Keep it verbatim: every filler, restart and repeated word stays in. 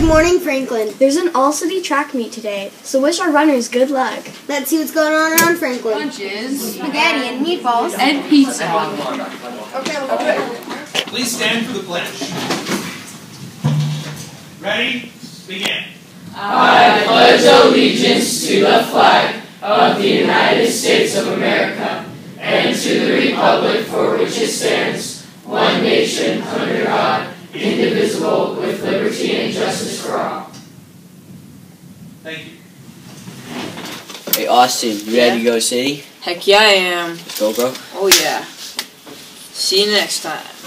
Good morning, Franklin. There's an all-city track meet today, so wish our runners good luck. Let's see what's going on around Franklin. Lunches, Spaghetti and meatballs. and pizza. Please stand for the pledge. Ready? Begin. I pledge allegiance to the flag of the United States of America and to the republic for which it stands, one nation, under God, indivisible, with liberty and justice for all. Thank you. Hey Austin, you ready to go city? Heck yeah, I am. Let's go, bro. Oh yeah. See you next time.